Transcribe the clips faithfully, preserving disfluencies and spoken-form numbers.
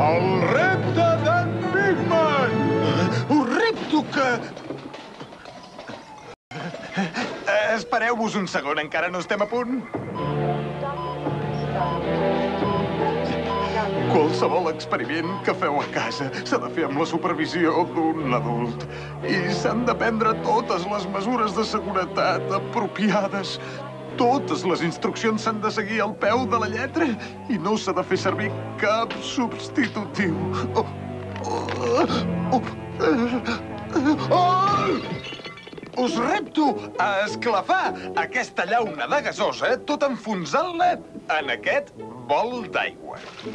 El repte d'en Bigman! Us repto que... Espereu-vos un segon, encara no estem a punt. Qualsevol experiment que feu a casa s'ha de fer amb la supervisió d'un adult. I s'han de prendre totes les mesures de seguretat apropiades. Totes les instruccions s'han de seguir al peu de la lletra i no s'ha de fer servir cap substitutiu. Oh! Oh! Oh! Oh! Us repto a esclafar aquesta llauna de gasosa tot enfonsant-la en aquest bol d'aigua.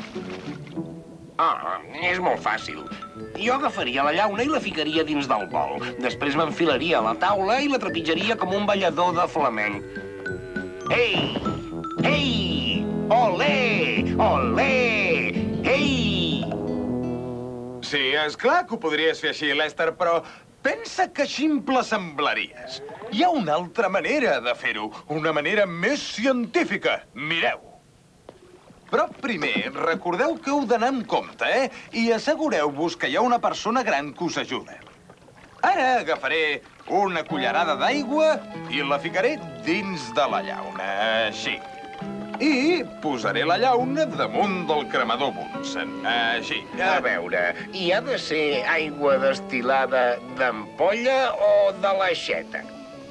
Ah, és molt fàcil. Jo agafaria la llauna i la ficaria dins del bol. Després m'enfilaria a la taula i la trepitjaria com un ballador de flamenc. Ei! Ei! Olé! Olé! Ei! Sí, és clar que ho podries fer així, Lester, però pensa que ximple semblaries. Hi ha una altra manera de fer-ho, una manera més científica. Mireu. Però primer, recordeu que heu d'anar amb compte, eh? I assegureu-vos que hi ha una persona gran que us ajuda. Ara agafaré una cullerada d'aigua i la ficaré dins de la llauna, així. I posaré la llauna damunt del cremador Bunsen, així. A veure, hi ha de ser aigua destil·lada d'ampolla o de l'aixeta?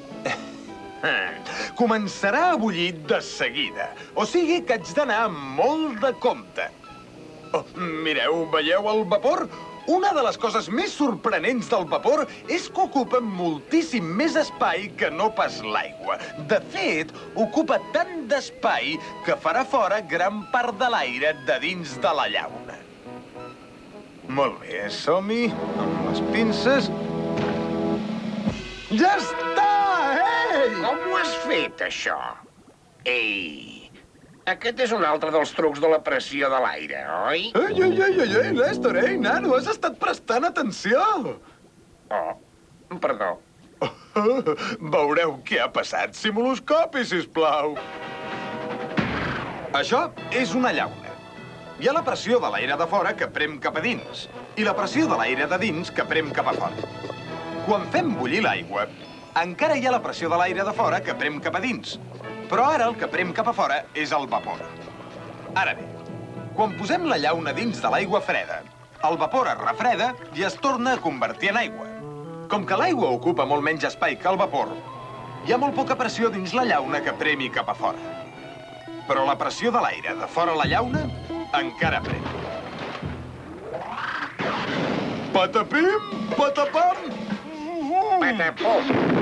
Començarà a bullir de seguida, o sigui que haig d'anar amb molt de compte. Oh, mireu, veieu el vapor? Una de les coses més sorprenents del vapor és que ocupa moltíssim més espai que no pas l'aigua. De fet, ocupa tant d'espai que farà fora gran part de l'aire de dins de la llauna. Molt bé, som-hi, amb les pinces. Ja està! Ei! Com ho has fet, això? Ei! Aquest és un altre dels trucs de la pressió de l'aire, oi? Ei, ei, ei, ei, ei, Lester, ei, nano, has estat prestant atenció. Oh, perdó. Oh, veureu què ha passat. Simuloscopi, sisplau. Això és una llauna. Hi ha la pressió de l'aire de fora que prem cap a dins i la pressió de l'aire de dins que prem cap a fora. Quan fem bullir l'aigua, encara hi ha la pressió de l'aire de fora que prem cap a dins. Però ara el que prem cap a fora és el vapor. Ara bé, quan posem la llauna dins de l'aigua freda, el vapor es refreda i es torna a convertir en aigua. Com que l'aigua ocupa molt menys espai que el vapor, hi ha molt poca pressió dins la llauna que premi cap a fora. Però la pressió de l'aire de fora la llauna encara prem. Patapim, patapam! Patapum!